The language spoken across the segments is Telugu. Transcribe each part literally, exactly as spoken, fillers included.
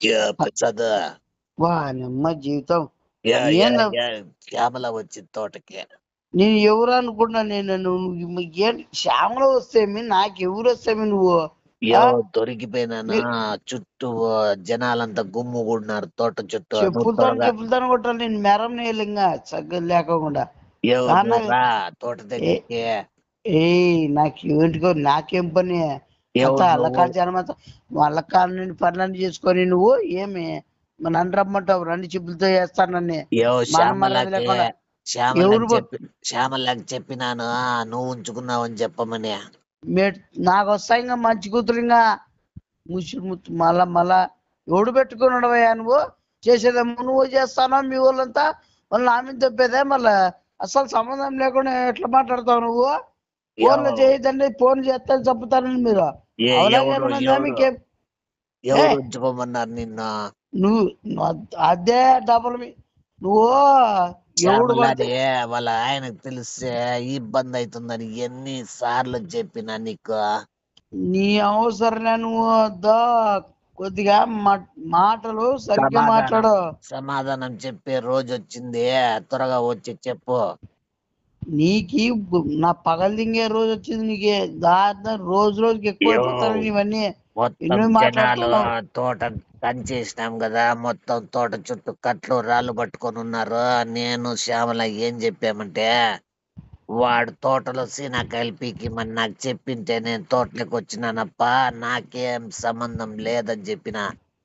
యా ప్రసాద్. వా నిమ్మ జీవితం యా యా ఏంద యా శ్యామల వచ్చింది తోటకి. నేను ఎవరు అనుకున్నా నేను నువ్వు ఏం శ్యామల వస్తేమి నాకు ఎవరు వస్తేమి నువ్వు యో ఆ దొరికిపోయినానా, మీరు చుట్టూ జనాలంతా గుమ్ము కూడినారు తోట చుట్టూ. నువ్వు చెప్పులతో త్వరగా చెప్పులతో కొట్టాలి నేను మెరం నేలింగా సగ్గ లేకుండా యో నాన్న నువ్వు రా తోట ఏ దగ్గరికి. ఏ నాకు ఏంటికో నాకేం పని అంత ఎవరు నువ్వు? అల్లకాడ జనం అంతా అల్లకాడ నుండి పనులన్నీ చేసుకొని నువ్వు ఏమి నన్ను రమ్మంటావు రెండు చెప్పులతో చేస్తానని యో మన మర్యాద శ్యామలకి లేకుండా శ్యామలకి ఎవరు పో- చెప్పి శ్యామలకి చెప్పినాను నువ్వు ఉంచుకున్నావని చెప్పమని. మే- నాకు వస్తాయి ఇంకా మంచి కూతురు ఇంకా ముసి మళ్ళా మళ్ళా ఎవడు పెట్టుకున్నాడవయ్యా నువ్వు చేసేదేమో నువ్వు చేస్తానో మీ వాళ్ళంతా మళ్ళీ నా మీద చెప్పేదే మళ్ళా అసలు సంబంధం లేకుండా ఎట్లా మాట్లాడతావు నువ్వు యో ఫోన్లు చేయదండి ఫోన్ చేస్తే చెప్తానని మీరు ఏ అవలాగే ఎవరు ఏమన్నా ఉందా ఎవరు మీకేం ఏ ఎవరు ఉంచుకోమన్నారు నిన్ను? నువ్వు నువ్వు అదే డబుల్ మీ నువ్వు ఎవడు పడితే శ్యామలని వాళ్ళ ఆయనకు తెలిస్తే ఇబ్బంది అవుతుందని ఎన్ని సార్లు చెప్పినా నీకు. నీ అవసరం నువ్వు దా కొద్దిగా మా- మాటలు సరిగ్గా సమాధానం మాట్లాడు సమాధానం చెప్పే రోజు వచ్చింది, త్వరగా వచ్చి చెప్పు. నీకి నా పగలు దింగే రోజు వచ్చింది నీకే దాదాపు రోజు రోజుకి యో ఎక్కువైపోతాను ఇవన్నీ మొత్తం ఎన్నో జనాలు మాట్లాడుతున్నావు తోట కంచేసినాం కదా, మొత్తం తోట చుట్టూ కట్లు రాళ్ళు పట్టుకొని ఉన్నారు. నేను శ్యామల ఏం చెప్పామంటే, వాడు తోటలో సీనాకాయలు పీకి మరి నాకు చెప్పింటే నేను తోటలోకి వచ్చినానప్ప, నాకేం సంబంధం లేదని చెప్పిన.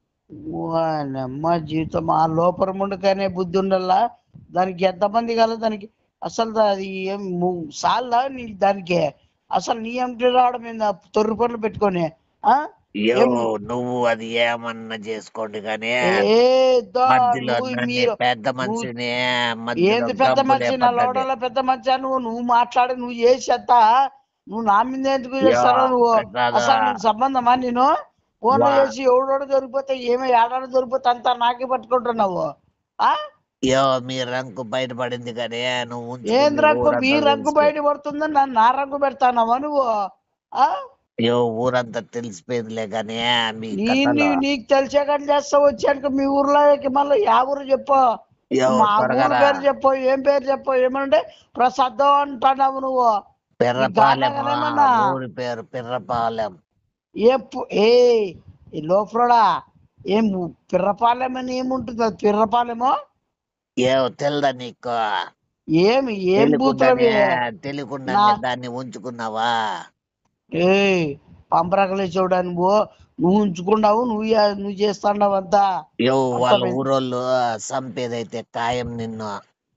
అమ్మ జీవితం ఆ లోపల ముందుకనే బుద్ధి ఉండల్లా దానికి ఎంతమంది కాదు దానికి అసలు దా- అది ఏం ము- సాల్లా నీ దానికి అసలు నీ ఎంటి రావడం మీద తొర్రి పనులు పెట్టుకొని ఆ యో ఏం నువ్వు అది ఏమన్నా చేసుకోండి కానీ ఏ దా మధ్యలో నువ్వు నన్ను మీరు పెద్ద నువ్వు మనిషిని మధ్యలో ఏంది పెద్ద గబ్బు మనిషి నా లేపద్దండి. లవడలో పెద్ద మనిషి నువ్వు నువ్వు మాట్లాడి నువ్వు చేసేంత నువ్వు నా మీద ఎందుకు యో చేస్తారో నువ్వు ప్రసాద్, అసలు నీకు సంబంధమా నేను ఫోన్లో వా చేసి ఎవడోడు దొరికిపోతే ఏమో ఏడాడు దొరికిపోతే అంతా నాకే పట్టుకుంటున్నావు ఆ యో మీ రంకు బయటపడింది కానీ నువ్వు ఏం ఉంచుకుంది రంగు మీ ఊరంతా రంగు తెలిసిపోయింది. బయట పడుతుందని నన్ను నా రంగు పెడతానవా నువ్వు ఆ యో ఊరంతా తెలిసిపోయిందిలే కానీ మీ నీ కథలో. నీవు నీకు తెలిసే కానీ చేస్తావు వచ్చాక మీ ఊర్లోకి మళ్ళీ యా ఊరు చెప్పు యో మా త్వరగా ఊరు రా. పేరు చెప్పు ఏం పేరు చెప్పు ఏమంటే ప్రసాదం అంటున్నావు నువ్వు ఈ పిర్రపాలెం, గానగానేమన్నా ఊరి పేరు పిర్రపాలెం. ఏ పు- ఏ ఈ లోఫ్రోడా ఏం పిర్రపాలెం అని ఏముంటుంది అది పిర్రపాలెమో ఏ తెల్దా నీకు? ఏమి ఏం తెలియకుండానే బూతులవి నా తెలియకుండానే దాన్ని ఉంచుకున్నావా? ఏ పంపరకలే చూడా నువ్వు నువ్వు ఉంచుకున్నావు నువ్వు చే- నువ్వు చేస్తాండవు అంతా యో వాళ్ళ అర్థమైంది ఊరోళ్ళు సంపేదైతే ఖాయం నిన్ను.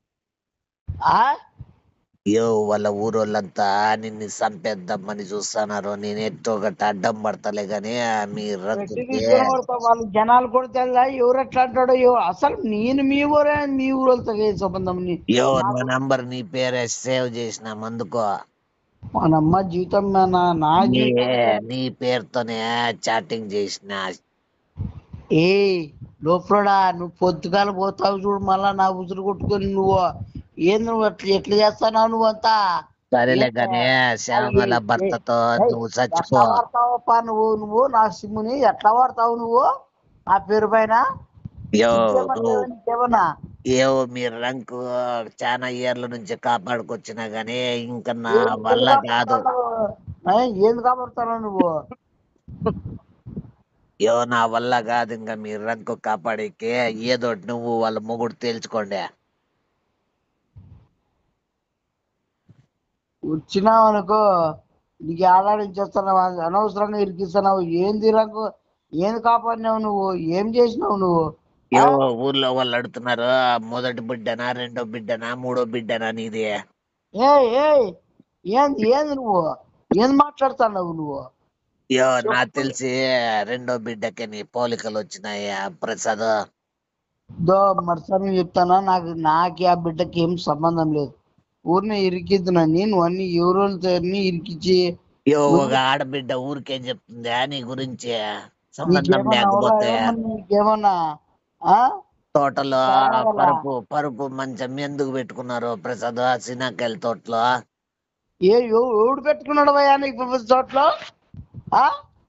ఆ యో వాళ్ళ ఊరోళ్ళంతా నిన్ను సంపేద్దామని చూస్తున్నారు. నేను ఎట్టో గట్ట అడ్డం పడతలే గాని మీ పెట్టి రంకుకి. తీసుకొని కొడతావు వాళ్ళు జనాలు కూడా తెల్లా ఎవరు ఎట్లా అంటాడో ఎవ- అసలు నేను మీ ఊరే మీ ఊరోళ్ళతో ఏ సంబంధం నీ యో నా నాకు నంబర్ నీ పేరే సేవ్ చేసిన అందుకో. మనమ్మ జీవితం నా నా- నా నీ జీవితం నీ పేరుతోనే చాటింగ్ చేసిన. ఏ లోపడా నువ్వు పొద్దుగాల పోతావు చూడు మళ్ళా నా ఉసురు కొట్టుకొని నువ్వు ఏంది నువ్వు ఎట్లా ఎట్లా చేస్తున్నావు నువ్వంతా సరేలే ఏంది? గాని అది శ్యామల ఏ- ఏ- భర్తతో ఏయ్, నువ్వు ఎట్లా చచ్చిపో. వాడతావప్పా నువ్వు నువ్వు నా సిమ్ముని ఎట్లా వాడతావు నువ్వు నా పేరు పైన యో ఇంకేమన్నా నువ్వు లేదా నీకేమన్నా ఏవో మీ రంకు చాలా ఇయర్ల నుంచి కాపాడుకొచ్చినా గానీ ఇంకా నా ఏంది ఏంది వల్ల కాదు. కాపాడుతున్నావు ఏ, ఏంది కాపాడుతున్నావు నువ్వు యో నా వల్ల కాదు ఇంకా మీ రంకు కాపాడేకి. ఏదో ఒకటి నువ్వు వాళ్ళ మొగుడు తేల్చుకోండి. వచ్చినావు అనుకో నీకు ఆడాడించేస్తున్నావు అనవసరంగా ఇరికిస్తున్నావు ఏంది రంగు ఏంది కాపాడినావు నువ్వు ఏం చేసినావు నువ్వు యో ఆ ఊర్లో వాళ్ళు అడుగుతున్నారు, మొదటి బిడ్డనా రెండో బిడ్డనా మూడో బిడ్డనా నీది. ఏ ఏ ఏంది ఏంది నువ్వు ఏంది మాట్లాడుతున్నావు నువ్వు యో నాకు చెప్పు తెలిసి రెండో బిడ్డకి నీ పోలికలు వచ్చినాయి ప్రసాద్. దో మరుసని చెప్తానా నాకు నాకు ఆ బిడ్డకి ఏం సంబంధం లేదు ఊరిని ఇరికిద్దునా నేను అన్ని ఎవరోళ్ళతో అన్ని ఇరికిచ్చి యో నువ్వు ఒక ఆడబిడ్డ ఊరికేం చెప్తుందా నీ గురించి సంబంధం నీకేమన్నా అవలా లేకపోతే? ఏమన్నా నీకేమన్నా ఆ తోటలో తాగల పరుపు పరుపు మంచం ఎందుకు పెట్టుకున్నారు ప్రసాద్ సినాకాయల తోటలో? ఏ ఎవ- ఎవడు పెట్టుకున్నాడు భయ్యా నీకు చోట్ల ఆ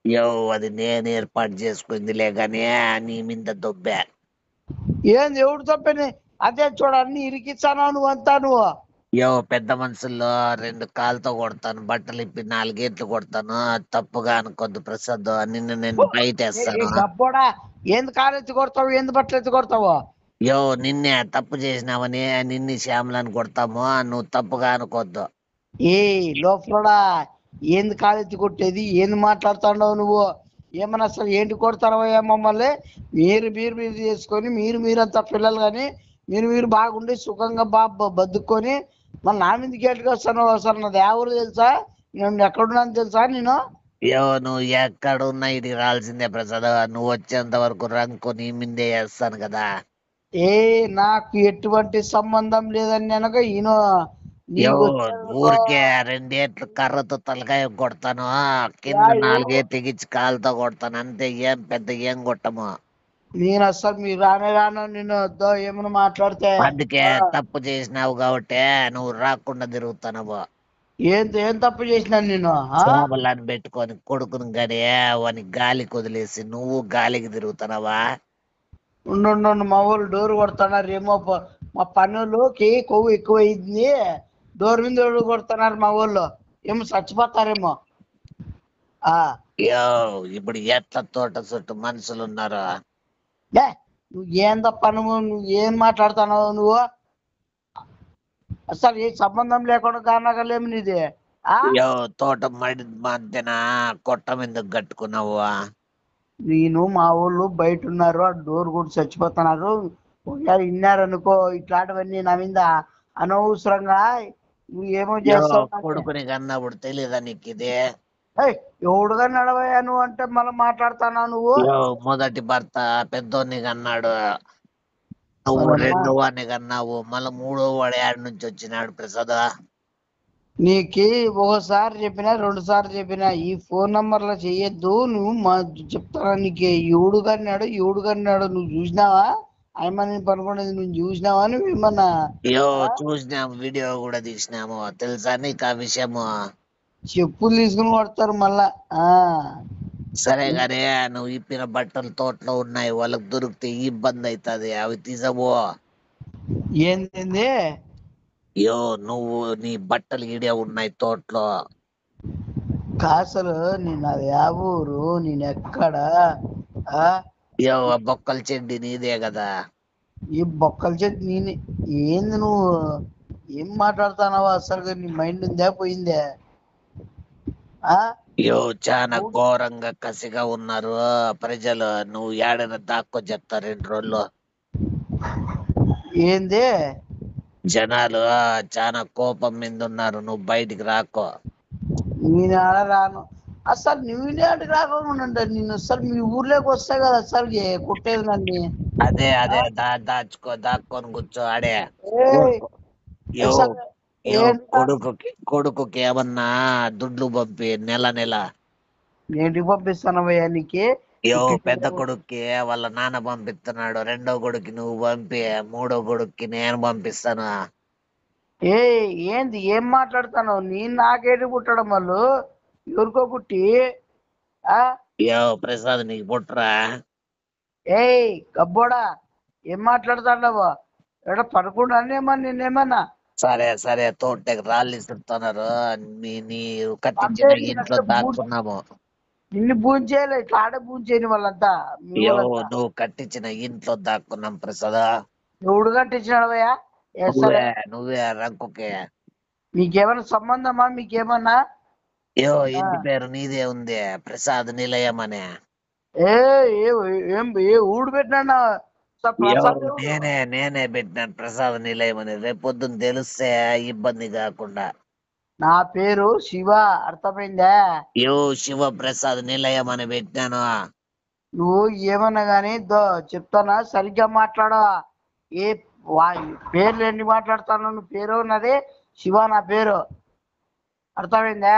యో అది నేను ఏర్పాటు చేసుకుందిలే గాని నీ మీద దొబ్బా. ఏంది ఎవడు తప్పని? అదే చూడ అన్ని ఇరికిచ్చానా నువ్వు అంతా నువ్వు. యో పెద్ద మనుషుల్లో రెండు కాళ్ళతో కొడతాను, బట్టలు ఇప్పి నాలుగేట్లు కొడతాను, తప్పుగా అనుకోద్దు ప్రసాద్, నిన్ను నేను బయటేస్తాను. గబ్బోడా ఏంది కాలు ఎత్తి కొడతావు, ఏంది బట్టలు ఎత్తి కొడతావు? యో నిన్నే తప్పు చేసినావని నిన్ని శ్యామలని కొడతాము, నువ్వు తప్పుగా అనుకోద్దు. ఏ లోపలడా ఏంది కాలు ఎత్తి కొట్టేది, ఏంది మాట్లాడుతున్నావు నువ్వు? ఏమన్నా అసలు ఏంటి కొడతారవయ్యా మమ్మల్ని? మీరు మీరు మీరు చేసుకొని మీరు మీరంతా పిల్లలు కానీ మీరు మీరు బాగుండి సుఖంగా బాగా బతుక్కొని మళ్ళీ నా మీద గేటుగా వస్తాను. అసలు నాది ఎవరు తెలుసా? నేను ఎక్కడున్నాను తెలుసా నేను? యో నువ్వు ఎక్కడున్నా ఇది రాల్సిందే ప్రసాద్, నువ్వు వచ్చేంత వరకు రంకు నీ మీదే వేస్తాను కదా. ఏ నాకు ఎటువంటి సంబంధం లేదని అనగా ఈయన యో నీకు ఊరికే రెండేట్లు కర్రతో తలకాయ కొడతాను, కింద నాలుగే తెగించి కాలుతో కొడతాను అంతే, ఏం పెద్ద ఏం కొట్టము. నేను అసలు మీరు రానే రాను నేను వద్దో ఏమైనా మాట్లాడితే. అందుకే తప్పు చేసినావు కాబట్టి నువ్వు రాకుండా తిరుగుతున్నావు. ఏం ఏం తప్పు చేసినాను నేను? చేపలను పెట్టుకొని కొడుకుని కానీ వాని గాలికి వదిలేసి నువ్వు గాలికి తిరుగుతున్నావా? ఉండు ఉండు, ఉండు, మా వాళ్ళు డోర్ కొడుతున్నారు ఏమో. ప- మా పన్నులోకి కొవ్వు ఎక్కువ అయింది, డోర్ మీద డోర్ కొడుతున్నారు మా వాళ్ళు, ఏమో చచ్చిపోతారేమో. ఆ యో ఇప్పుడు ఎట్ల తోట చుట్టూ మనుషులు ఉన్నారు. లే నువ్వు ఏం తప్ప, నువ్వు నువ్వు ఏం మాట్లాడుతున్నావు నువ్వు? అసలు ఏ సంబంధం లేకుండా కానగలేము నీది. ఆ యో తోట మడి మధ్యన కొట్టం ఎందుకు కట్టుకున్నావు? నేను మా వాళ్ళు బయట ఉన్నారు, ఆ డోర్ కూడా చచ్చిపోతున్నారు. ఒకవేళ విన్నారనుకో ఇట్లాంటివన్నీ నా మీద అనవసరంగా నువ్వు ఏమో యో చేస్తావు. కొడుకుని కన్నప్పుడు తెలీదా నీకు ఇది? ఏయ్ ఎవడుగా నడవయ్యా నువ్వు అంటే మళ్ళీ మాట్లాడుతున్నావు నువ్వు. యో మొదటి భర్త పెద్దోన్ని కన్నాడు, నువ్వు మరమ్మా, రెండో వాడిని కన్నావు, మళ్ళీ మూడో వాడు ఏడు నుంచి వచ్చినాడు ప్రసాద్. నీకు ఒకసారి చెప్పినా రెండు సార్లు చెప్పినా ఈ ఫోన్ నంబర్లో చెయ్యొద్దు నువ్వు. మా చెప్తాను నీకు, ఎవడు కన్నాడు ఎవడు కన్నాడు నువ్వు చూసినావా? ఆయమని పనుకునేది నువ్వు చూసినావా? నువ్వు ఏమన్నా యో చూసినాము, వీడియో కూడా తీసినాము, తెలుసా నీకు ఆ విషయము? చెప్పులు తీసుకుని కొడతారు మళ్ళా. ఆ సరే గానీ నువ్వు ఇప్పిన బట్టలు తోటలో ఉన్నాయి, వాళ్ళకి దొరికితే ఇబ్బంది అవుతుంది, అవి తీసబో. ఏంది? యో నువ్వు నీ బట్టలు ఈడే ఉన్నాయి తోటలో. కాసలు నేను అది ఆ ఊరు, నేను ఎక్కడ? ఆ యో ఆ బొక్కల చెడ్డి నీదే కదా. ఈ బొక్కల చెట్టు నేనే. ఏంది నువ్వు ఏం మాట్లాడుతున్నావు? అసలు నీ మైండ్ ఉందా పోయిందే? ఆ యో చాలా ఘోరంగా కసిగా ఉన్నారు ప్రజలు, నువ్వు ఏడైనా దాక్కో చెప్తా రెండు రోజులు. ఏంది? జనాలు చాలా కోపం మీద ఉన్నారు, నువ్వు బయటికి రాకో. నేను ఆడ రాను. అసలు నువ్వు నేటికి రాకుండా నేను అసలు మీ ఊర్లోకి వస్తా కదా అసలు కొట్టేది నన్ను. అదే అదే దా దాచుకో, దాక్కొని కూర్చో ఆడే. ఏయ్, యో అసలు యో ఏంటి? కొడుకుకి కొడుకుకి ఏమన్నా దుడ్లు పంపి నెల నెల. ఏంటికి పంపిస్తానవయ్యా నీకు? యో పెద్ద కొడుక్కి వాళ్ళ నాన్న పంపిస్తున్నాడు, రెండో కొడుక్కి నువ్వు పంపి, మూడో కొడుక్కి నేను పంపిస్తాను. ఏ ఏంది ఏం మాట్లాడుతున్నావు? నేను నాకేటి పుట్టడం వాళ్ళు ఎవరికో పుట్టి. ఆ యో ప్రసాద్ నీకు పుట్రా? ఏయ్ గబ్బోడా ఏం మాట్లాడుతున్నావు? ఎక్కడ పడుకున్నానేమన్నా నేనేమన్నా? సరే సరే తోటకి రాళ్ళు ఇస్తున్నారు, నీ నీవు అంటే కట్టించిన నేను ఇంట్లో అసలు భూ- దాక్కున్నాము. నిన్ను పూజ చేయలే, ఇట్లా ఆడే పూజ చేయని వాళ్ళంతా మీ యో వాళ్ళంతా. నువ్వు కట్టించిన ఇంట్లో దాక్కున్నాం ప్రసాద్. ఎవడు కట్టించినాడవయ్యా? ఏ సరే, నువ్వే నువ్వే రంకుకే. మీకేమైనా సంబంధమా మీకేమన్నా? యో ఆ, ఇంటి పేరు నీదే ఉంది, ప్రసాద్ నిలయం అనే. ఏ ఏ- ఏం ఏ ఊడు పెట్టినా యో ప్రసాద్ దేవుడు. నేనే నేనే పెట్టినాను ప్రసాద్ నిలయం అని, రేపు పొద్దున్న తెలిస్తే ఇబ్బంది కాకుండా. నా పేరు శివ, అర్థమైందా? యో శివ ప్రసాద్ నిలయం అని పెట్టినాను. నువ్వు ఏమన్నా కానీ దో చెప్తానా సరిగ్గా మాట్లాడ. ఏ వా- పేర్లు ఎన్ని మాట్లాడతాను? నువ్వు పేరు ఉన్నది శివ, నా పేరు, అర్థమైందా?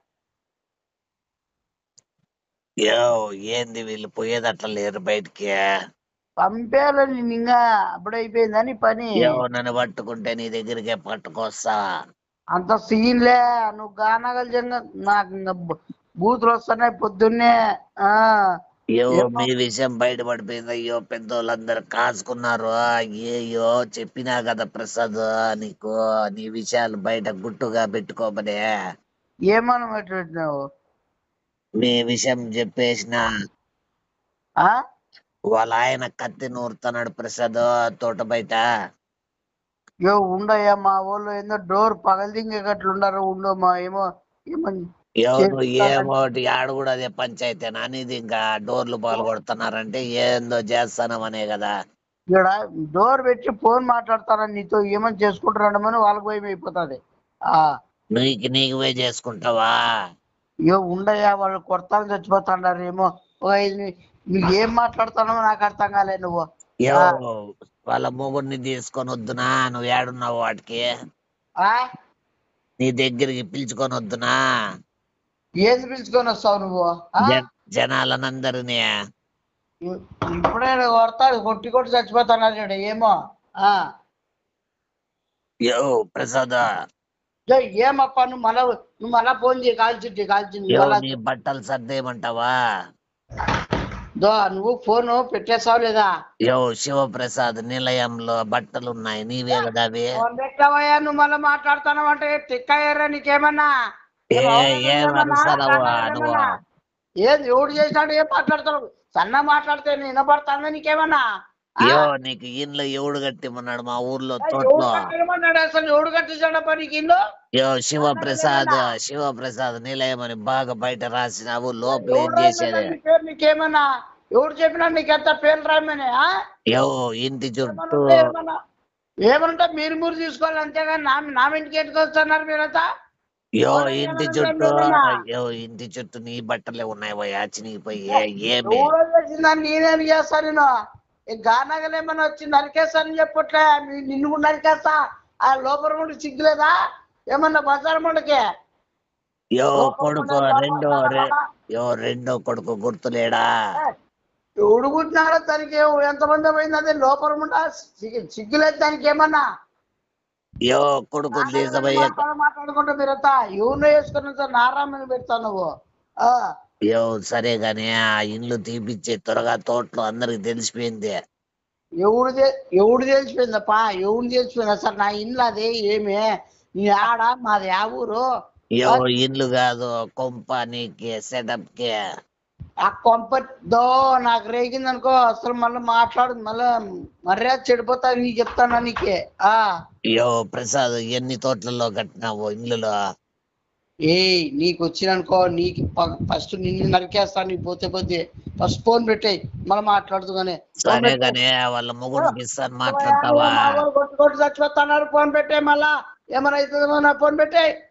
యో ఏంది వీళ్ళు పోయేది అట్లా లేరు బయటికి. పంపేయాలి నేను ఇంకా, అప్పుడైపోయిందా నీ పని? యో నన్ను పట్టుకుంటే నీ దగ్గరికే పట్టుకొస్తా. అంత సీన్లే. నువ్వు గానగల జంగ నాకు ఇంక బు- బూతులు వస్తున్నాయి పొద్దున్నే. ఆ అయ్యో ఏమో మీ విషయం బయటపడిపోయింది. అయ్యో పెద్దోళ్ళందరూ కాసుకున్నారు. అయ్యో చెప్పినా కదా ప్రసాద్ నీకు, నీ విషయాలు బయట గుట్టుగా పెట్టుకోమనే. ఏమని పెట్టినావు? మీ విషయం చెప్పేసిన ఆ వాళ్ళ ఆయన కత్తి నూరుతున్నాడు ప్రసాద్ తోట బయట. యో ఉండయ్యా, మా వాళ్ళు ఏందో డోర్ పగలదింగేటట్లు ఉండరు. ఉండు మా ఏమో ఏమని ఎవరు చేస్తారని. ఏమోటి ఆడ కూడా అదే పంచాయతీ అనేది, ఇంకా డోర్లు పాలు కొడుతున్నారంటే ఏందో చేస్తానమనే కదా. ఇక్కడ డోర్ పెట్టి ఫోన్ మాట్లాడతారని నీతో ఏమని చేసుకుంటారని వాళ్ళకి భయం అయిపోతుంది. ఆ నీకు నీకువే చేసుకుంటావా? యో ఉండయ్యా, వాళ్ళు కొడతాను చచ్చిపోతాడారు ఏమో. ఒక ఐదు ని- నువ్వు ఏం మాట్లాడుతున్నావో నాకు అర్థం కాలే నువ్వు. ఆ ఎవరు వాళ్ళ మొగుడిని తీసుకొని వద్దునా? నువ్వు ఏడున్నావు వాటికి? ఆ నీ దగ్గరికి పిలుచుకొని వద్దునా? ఏది పిలుచుకొని వస్తావు నువ్వు? ఆ జన్ జనాలనందరినీ. ఇ- ఇప్పుడే కొడతాడు, కొట్టి కొట్టి చచ్చిపోతున్నారు చూడు ఏమో. ఆ యో ప్రసాద్, యో, ఏమప్పా నువ్వు మళ్ళా నువ్వు మళ్ళా ఫోన్ చేయి, కాల్చుంటే కాల్చి యో మళ్ళా నీ బట్టలు సర్దేయమంటావా? దో నువ్వు ఫోన్ పెట్టేసావు లేదా? యో శివప్రసాద్ నిలయంలో బట్టలు ఉన్నాయి, నీవే కదా అవి. ఫోన్ పెట్టావయ్యా, నువ్వు మళ్ళీ మాట్లాడుతున్నావు అంటే తిక్కయ్యారా నీకేమన్నా? ఏ ఏం అవసరం ఏం ఏమన్నా? అరుస్తానవు కారణాలు నువ్వు? ఏమన్నా? ఏం ఎవడు చేసినాడు? ఏం మాట్లాడతావు? సన్న మాట్లాడితే నేను వినపడుతుందా నీకేమన్నా? ఆ యో నీకు ఇండ్లు ఎవడు కట్టిమన్నాడు మా ఊర్లో ఎవడు తోటలో? కట్టేయమన్నాడు? అసలు ఎవడు కట్టించాడు పనికి ఇల్లు? యో కారణాలు శివప్రసాద్, ఏమన్నా? శివప్రసాద్ నిలయం అని బాగా బయట రాసినావు, లోపల ఏం ఎవడు రాయమన్నా చేసేది? నీ పేరు నీకేమన్నా? ఎవడు చెప్పినా నీకెంత పేర్లు రాయమని? ఆ యో ఇంటి చుట్టూ, ఏమనుంటే ఏమన్నా ఏమనుంటే మీరు మీరు తీసుకోవాలి అంతేగాని నా నా ఇంటికి ఎట్టుకు వస్తున్నారు మీరంతా. యో ఎవరు ఇంటి ఏమనంటే చుట్టూ, ఏమన్నా? యో ఇంటి చుట్టూ నీ బట్టలే ఉన్నాయి పోయా చినిగిపోయి. ఏమి? ఎవరో చేసిందని నేనేం చేస్తా? నేను ఈ గానగలు ఏమన్నా వచ్చి నరికేస్తానని చెప్పట్లే, నీ- నిన్ను కూడా నరికేస్తా. ఆ లోపల నుండి సిగ్గులేదా ఏమన్నా బజార్ ముందుకే? యో లోపల కొడుకు ముందే లోపల రెండో రె సన్నమన్నా? యో రెండో కొడుకు గుర్తులేడా? ఎవడు పుట్టినాడో దానికి ఎంతమంది పోయింది? అదే లోపల ముండా సిగ్గు సిగ్గులేదు దానికి ఏమన్నా? యో కొడుకు తీసబోయే. మాట్లాడుకుంటా మీరంతా ఎవరినో వేసుకుని నారామని పెడతావు నువ్వు. ఆ యో సరే గాని ఆ ఇండ్లు తీపిచ్చే త్వరగా, తోటలో అందరికి తెలిసిపోయింది. ఎవడు తె- ఎవడు తెలిసిపోయిందప్పా? ఎవడు తెలిసిపోయింది అసలు? నా ఇంట్లో అదే ఏమి? నీ ఆడ మాది ఆ ఊరు. యో ఆ ఇండ్లు కాదు, కొంప నీకి సెటప్ కి. ఆ కొంపదో నాకు రేగింది అనుకో, అసలు మళ్ళీ మాట్లాడు, మళ్ళా మర్యాద చెడిపోతా నీకు చెప్తానా నీకే. ఆ యో ప్రసాద్ ఎన్ని తోటలలో కట్టినావు ఇండ్లలో? ఏ నీకు వచ్చిననుకో, నీకు ఫస్ట్ నిన్ను నరికేస్తా. నీకు పోతే పోతే ఫస్ట్ ఫోన్ పెట్టేయి, మళ్ళీ మాట్లాడుతూ కానీ. ఫోన్ సరే పెట్టే గాని వాళ్ళ మొగుడికి ఇస్తాను మాట్లాడతావా? మా వాళ్ళు కొట్టు కొట్టు చచ్చిపోతున్నారు. ఫోన్ పెట్టే, మళ్ళా ఏమైనా అవుతుందేమో. నా ఫోన్ పెట్టే.